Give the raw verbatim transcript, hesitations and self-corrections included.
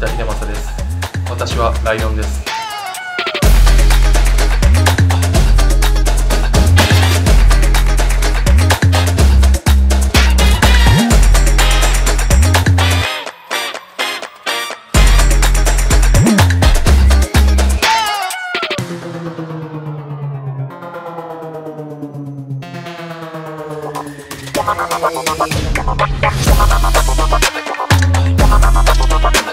田秀正です。私はライオンです。 We'll be right back.